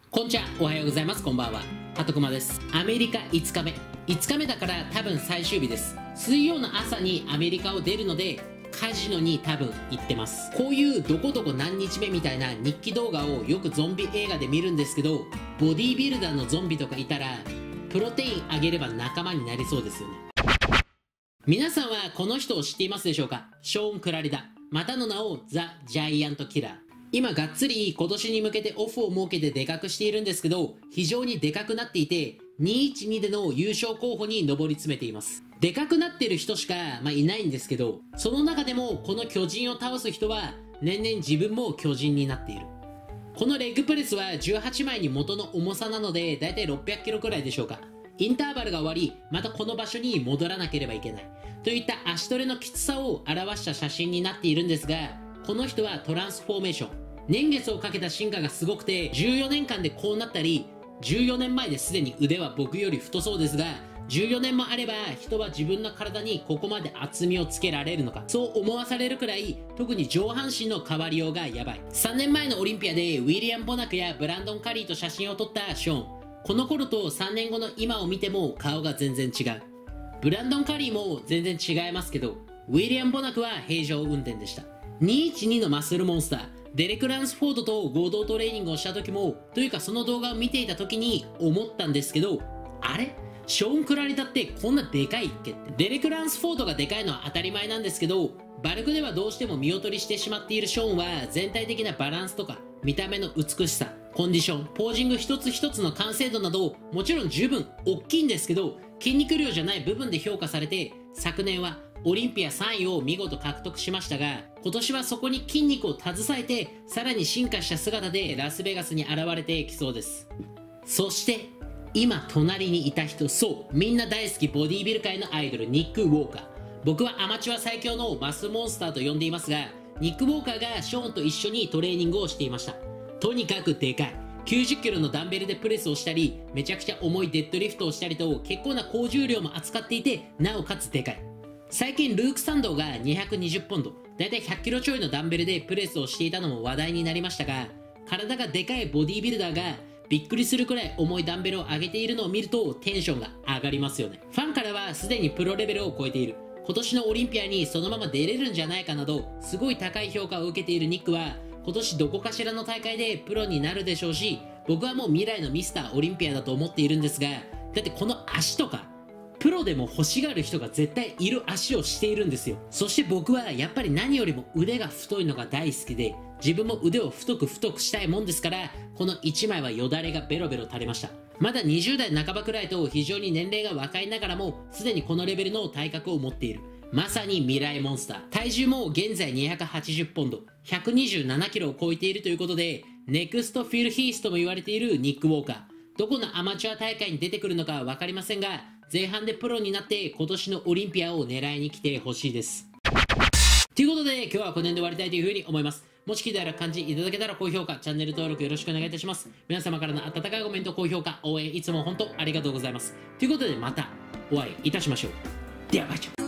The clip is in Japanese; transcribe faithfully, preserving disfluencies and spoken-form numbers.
こんにちは、おはようございます。こんばんは。はとくまです。アメリカいつかめ。いつかめだから多分最終日です。水曜の朝にアメリカを出るので、カジノに多分行ってます。こういうどこどこ何日目みたいな日記動画をよくゾンビ映画で見るんですけど、ボディービルダーのゾンビとかいたら、プロテインあげれば仲間になりそうですよね。皆さんはこの人を知っていますでしょうか？ショーン・クラリダ。またの名をザ・ジャイアント・キラー。今がっつり今年に向けてオフを設けてでかくしているんですけど、非常にでかくなっていて、にいちにでの優勝候補に上り詰めています。でかくなってる人しか、まあ、いないんですけど、その中でもこの巨人を倒す人は、年々自分も巨人になっている。このレッグプレスはじゅうはちまいに元の重さなので、だいたいろっぴゃくキロくらいでしょうか。インターバルが終わり、またこの場所に戻らなければいけない。といった足トレのきつさを表した写真になっているんですが、この人はトランスフォーメーション。年月をかけた進化がすごくて、じゅうよねんかんでこうなったり、じゅうよねんまえですでに腕は僕より太そうですが、じゅうよねんもあれば人は自分の体にここまで厚みをつけられるのか、そう思わされるくらい、特に上半身の変わりようがやばい。さんねんまえのオリンピアでウィリアム・ボナクやブランドン・カリーと写真を撮ったショーン。この頃とさんねんごの今を見ても顔が全然違う。ブランドン・カリーも全然違いますけど、ウィリアム・ボナクは平常運転でした。にいちにのマッスルモンスター、デレク・ランスフォードと合同トレーニングをした時も、というかその動画を見ていた時に思ったんですけど、あれショーン・クラリダってこんなでかいっけって。デレク・ランスフォードがでかいのは当たり前なんですけど、バルクではどうしても見劣りしてしまっているショーンは全体的なバランスとか見た目の美しさ、コンディション、ポージング一つ一つの完成度など、もちろん十分大きいんですけど、筋肉量じゃない部分で評価されて、昨年はオリンピアさんいを見事獲得しましたが、今年はそこに筋肉を携えて、さらに進化した姿でラスベガスに現れてきそうです。そして、今隣にいた人、そう、みんな大好きボディービル界のアイドル、ニック・ウォーカー。僕はアマチュア最強のマスモンスターと呼んでいますが、ニック・ウォーカーがショーンと一緒にトレーニングをしていました。とにかくでかい。きゅうじゅっキロのダンベルでプレスをしたり、めちゃくちゃ重いデッドリフトをしたりと、結構な高重量も扱っていて、なおかつでかい。最近ルーク・サンドーがにひゃくにじゅっポンド、だいたいひゃっキロちょいのダンベルでプレスをしていたのも話題になりましたが、体がでかいボディービルダーがびっくりするくらい重いダンベルを上げているのを見るとテンションが上がりますよね。ファンからはすでにプロレベルを超えている。今年のオリンピアにそのまま出れるんじゃないかなど、すごい高い評価を受けているニックは、今年どこかしらの大会でプロになるでしょうし、僕はもう未来のミスターオリンピアだと思っているんですが、だってこの足とか、プロでも欲しがる人が絶対いる足をしているんですよ。そして僕はやっぱり何よりも腕が太いのが大好きで、自分も腕を太く太くしたいもんですから、このいちまいはよだれがベロベロ垂れました。まだにじゅうだいなかばくらいと非常に年齢が若いながらも、すでにこのレベルの体格を持っている。まさに未来モンスター。体重も現在にひゃくはちじゅっポンド、ひゃくにじゅうななキロを超えているということで、ネクストフィル・ヒースとも言われているニック・ウォーカー。どこのアマチュア大会に出てくるのかは分かりませんが、前半でプロになって今年のオリンピアを狙いに来てほしいです。ということで今日はこの辺で終わりたいというふうに思います。もし聞いたら感じいただけたら高評価、チャンネル登録よろしくお願いいたします。皆様からの温かいコメント、高評価、応援いつも本当ありがとうございます。ということでまたお会いいたしましょう。ではバイチャ。